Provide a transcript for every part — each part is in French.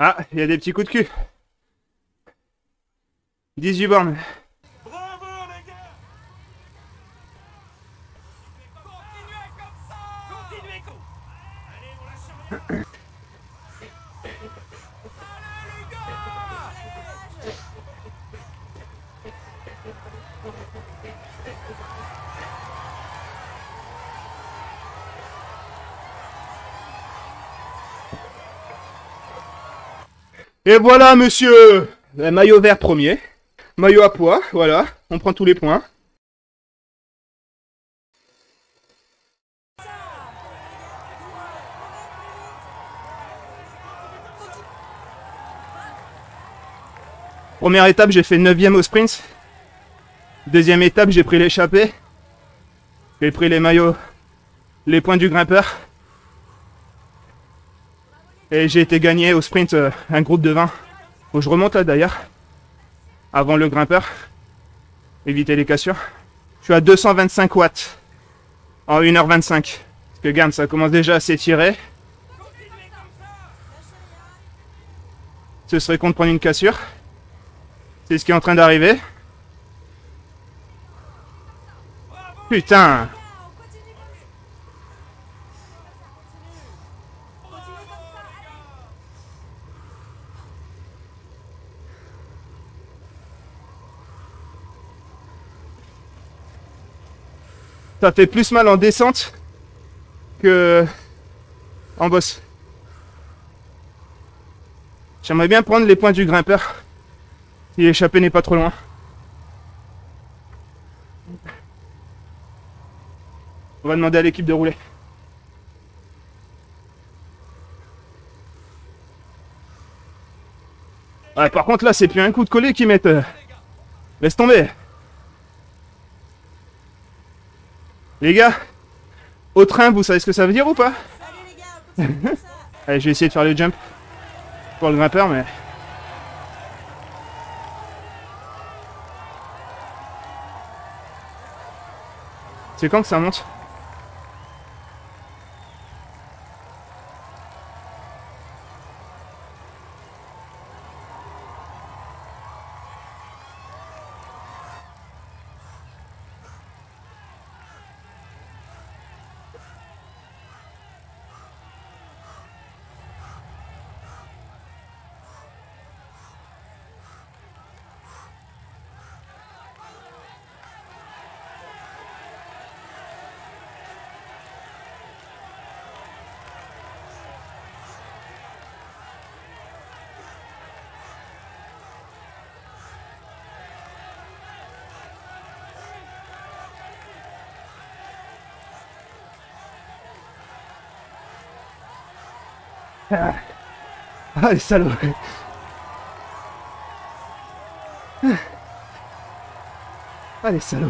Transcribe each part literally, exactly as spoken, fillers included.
Ah, il y a des petits coups de cul. dix-huit bornes. Bravo les gars. Continuez comme ça. Continuez comme allez, on lâche rien. Allez les gars. Et voilà, monsieur. Le maillot vert premier. Maillot à pois, voilà. On prend tous les points. Première étape, j'ai fait neuvième au sprint. Deuxième étape, j'ai pris l'échappée. J'ai pris les maillots, les points du grimpeur. Et j'ai été gagné au sprint euh, un groupe de vingt. Faut que je remonte là d'ailleurs. Avant le grimpeur. Éviter les cassures. Je suis à deux cent vingt-cinq watts. En une heure vingt-cinq. Parce que regarde, ça commence déjà à s'étirer. Ce serait con de prendre une cassure. C'est ce qui est en train d'arriver. Putain! Ça fait plus mal en descente que en bosse. J'aimerais bien prendre les points du grimpeur. Si l'échappée n'est pas trop loin. On va demander à l'équipe de rouler. Ouais, par contre là c'est plus un coup de collet qu'ils mettent. euh, Laisse tomber. Les gars, au train, vous savez ce que ça veut dire ou pas? Allez, je vais essayer de faire le jump pour le grimpeur, mais... C'est quand que ça monte? Ah, ah les salauds. Ah les salauds.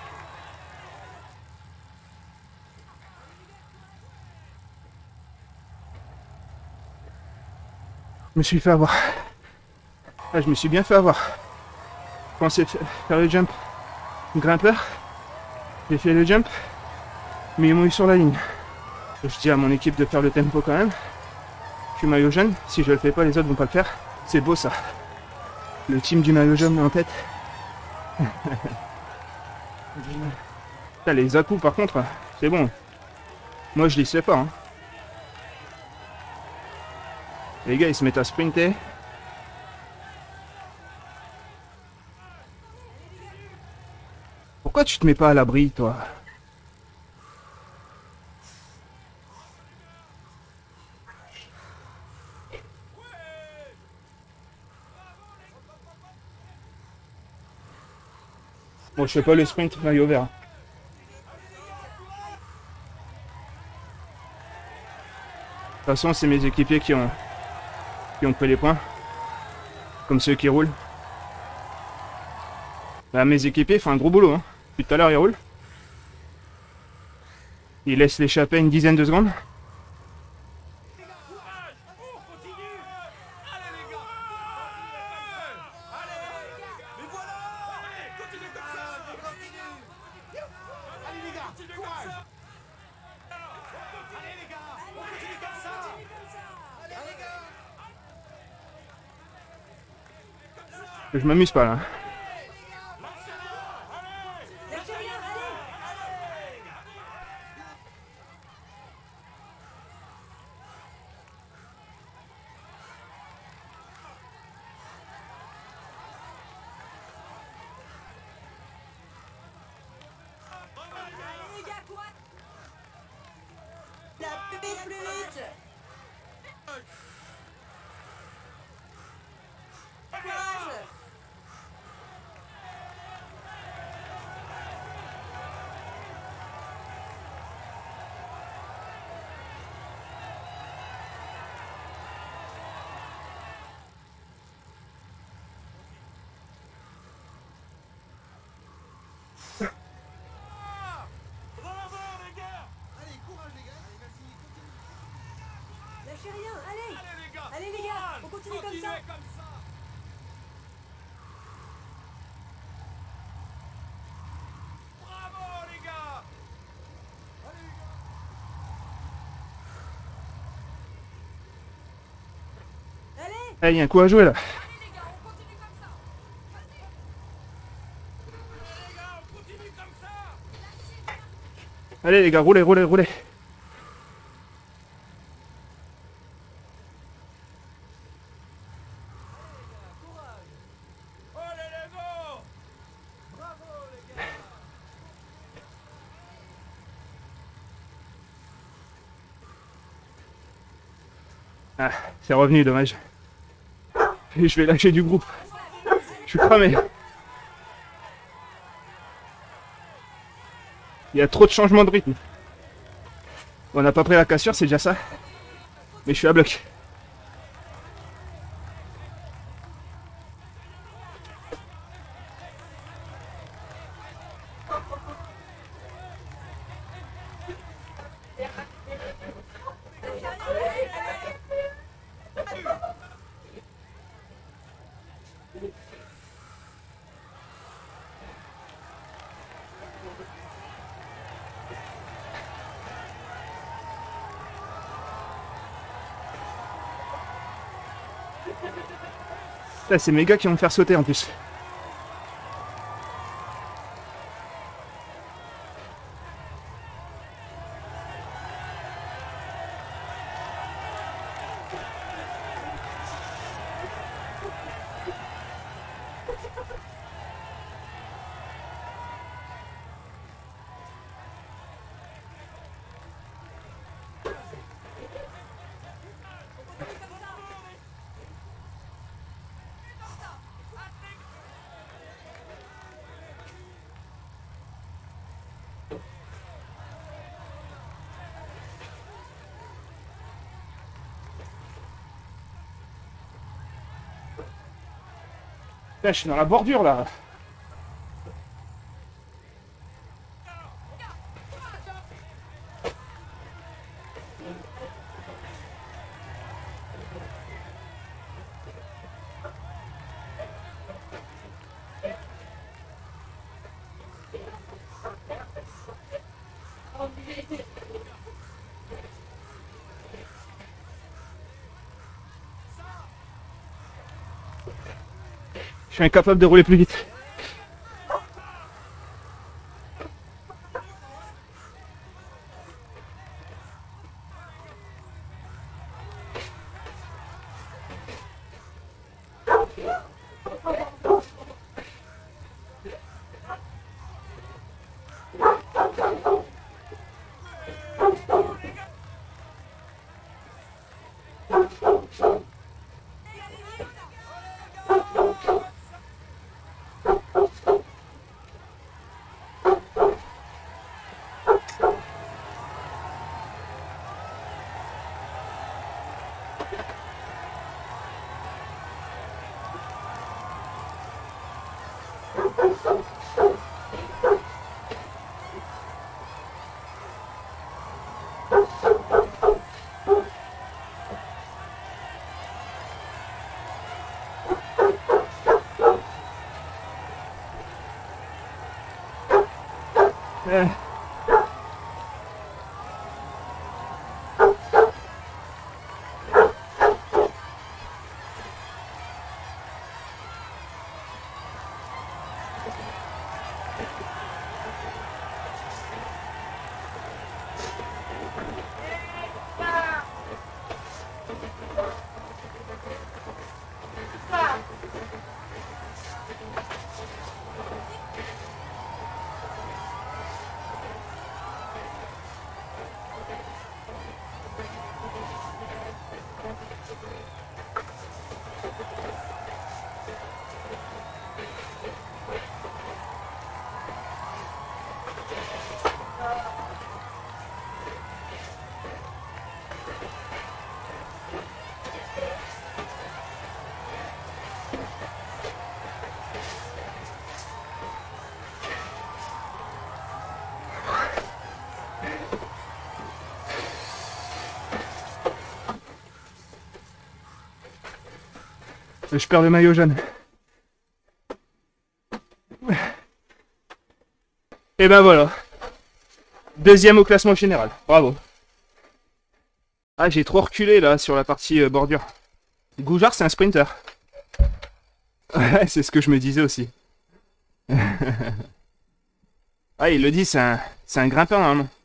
Je me suis fait avoir. Ah, je me suis bien fait avoir. Je pensais faire le jump grimpeur. J'ai fait le jump. Mais ils m'ont eu sur la ligne. Je dis à mon équipe de faire le tempo quand même. Je suis maillot jaune. Si je le fais pas, les autres vont pas le faire. C'est beau ça. Le team du maillot jaune en tête. Putain, les à-coups par contre, c'est bon. Moi je les sais pas. Hein. Les gars ils se mettent à sprinter. Pourquoi tu te mets pas à l'abri toi? Bon je fais pas le sprint maillot vert. De toute façon c'est mes équipiers qui ont qui ont pris les points. Comme ceux qui roulent. Bah, mes équipiers font un gros boulot. Hein. Depuis tout à l'heure ils roulent. Ils laissent l'échapper une dizaine de secondes. Que je m'amuse pas là. Lâchez rien, allez. Allez les gars, courage. La plus vite, plus vite. Courage. Bravo les gars! Allez, courage les gars! Allez, vas-y, continue! Lâchez rien, allez. Allez les gars! Allez les gars, on continue comme ça. Continuez comme ça! Bravo les gars! Allez les gars! Allez. Eh, il y a un coup à jouer là. Allez les gars, on continue comme ça. Vas-y. Allez les gars, on continue comme ça! Allez les gars, roulez, roulez, roulez. Allez les gars! Bravo les gars! Ah, c'est revenu, dommage. Et je vais lâcher du groupe. Je suis cramé. Il y a trop de changements de rythme. On n'a pas pris la cassure, c'est déjà ça. Mais je suis à bloc. Là, c'est mes gars qui vont me faire sauter en plus. Là, je suis dans la bordure là. Je suis incapable de rouler plus vite. Euh. Je perds le maillot jaune. Et ben voilà. Deuxième au classement général. Bravo. Ah, j'ai trop reculé là sur la partie euh, bordure. Goujard, c'est un sprinter. Ouais, c'est ce que je me disais aussi. Ah, il le dit, c'est un, c'est un grimpeur normalement.